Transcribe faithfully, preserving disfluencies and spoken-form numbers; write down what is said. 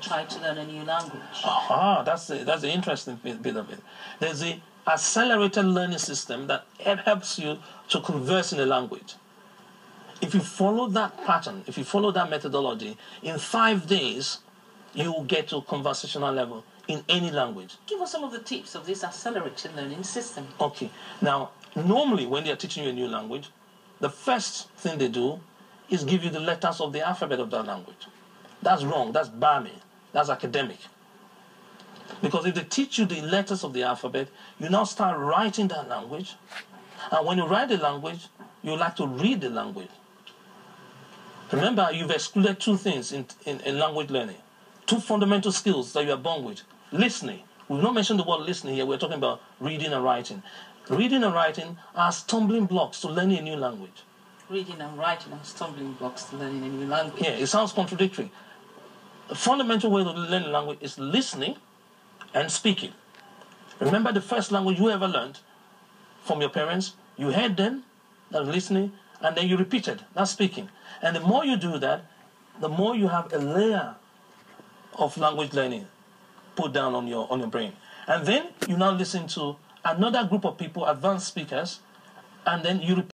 try to learn a new language? Aha, that's the, that's the interesting bit, bit of it. There's the accelerated learning system that it helps you to converse in a language. If you follow that pattern, if you follow that methodology, in five days, you will get to conversational level in any language. Give us some of the tips of this accelerated learning system. Okay. Now, normally when they are teaching you a new language, the first thing they do is give you the letters of the alphabet of that language. That's wrong. That's balmy. That's academic. Because if they teach you the letters of the alphabet, you now start writing that language. And when you write the language, you like to read the language. Remember, you've excluded two things in, in, in language learning. Two fundamental skills that you are born with. Listening. We've not mentioned the word listening here. We're talking about reading and writing. Reading and writing are stumbling blocks to learning a new language. Reading and writing are stumbling blocks to learning a new language. Yeah, it sounds contradictory. The fundamental way to learn a language is listening and speaking. Remember the first language you ever learned from your parents? You heard them, that's listening, and then you repeated, that's speaking. And the more you do that, the more you have a layer of language learning put down on your, on your brain. And then you now listen to another group of people, advanced speakers, and then you repeat